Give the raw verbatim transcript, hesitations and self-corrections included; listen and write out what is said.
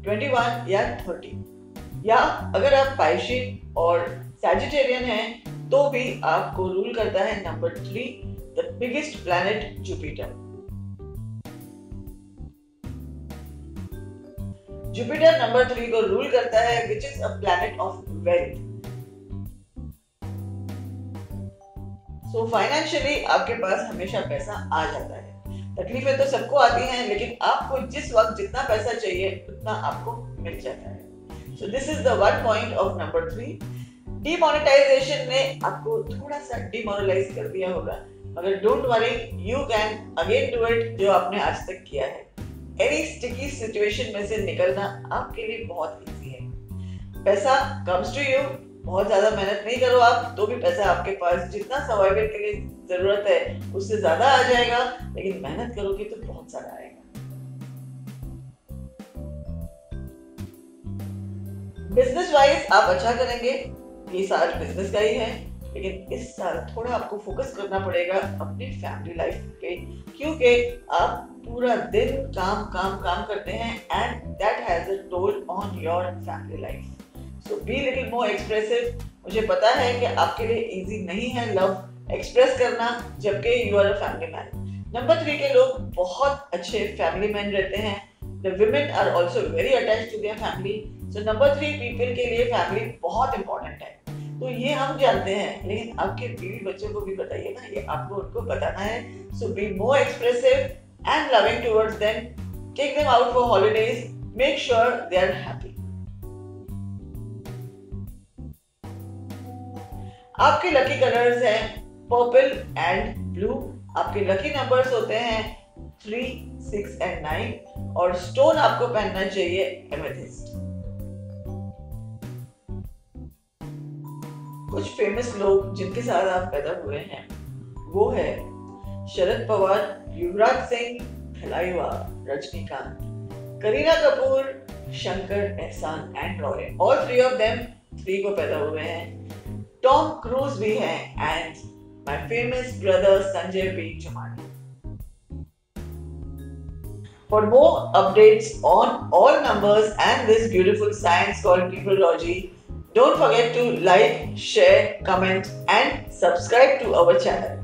इक्कीस या तीस। या अगर आप पाइशियन और सैजिटेरियन हैं तो भी आपको रूल करता है number three, the biggest planet Jupiter. Jupiter number three को रूल करता है which is a planet of wealth. So financially आपके पास हमेशा पैसा आ जाता है। तकलीफें तो सबको आती हैं, लेकिन आपको जिस वक्त जितना पैसा चाहिए उतना आपको मिल जाता है। So this is the one point of number three. Demonetization ने आपको थोड़ा सा डिमोरलाइज कर दिया होगा, मगर don't worry, you can again do it जो आपने आज तक किया है। एनी स्टिकी सिचुएशन में से निकलना आपके लिए बहुत इजी है। पैसा कम्स टू यू, बहुत ज्यादा मेहनत नहीं करो आप तो भी पैसा आपके पास जितना सर्वाइवल के लिए जरूरत है उससे ज्यादा आ जाएगा, लेकिन मेहनत करोगे तो बहुत सारा आएगा। बिजनेस वाइज आप अच्छा करेंगे, ये साल बिजनेस का ही है, लेकिन इस साल थोड़ा आपको फोकस करना पड़ेगा अपनी फैमिली लाइफ पे, क्योंकि आप पूरा दिन काम काम काम करते हैं and that has a toll on your family life. So be little more expressive. मुझे पता है कि आपके लिए इजी नहीं है लव एक्सप्रेस करना जबकि you are a family man. Number three के लोग बहुत अच्छे फैमिली मैन रहते हैं। The women are also very attached to their family. So number three people के लिए फैमिली बहुत इंपॉर्टेंट है। तो ये हम जानते हैं, लेकिन आपके बीवी बच्चों को भी बताइए ना, ये आपको उनको बताना है। So be more expressive and loving towards them. Take them out for holidays, make sure they are happy. आपके लकी कलर्स हैं पर्पल एंड ब्लू। आपके लकी नंबर्स होते हैं थ्री, सिक्स एंड नाइन और स्टोन आपको पहनना चाहिए एमेथिस्ट। कुछ फेमस लोग जिनके साथ आप पैदा हुए हैं वो है Sharad Pawar, Yuvraj Singh, खलाइवा, Rajinikanth, Kareena Kapoor, Shankar Ehsaan and Roy. All three of them three को पैदा हुए हैं। टॉम क्रूज भी है and my famous brother Sanjay B Jumaani. For more updates on all numbers and this beautiful science called numerology, don't forget to like, share, comment and subscribe to our channel.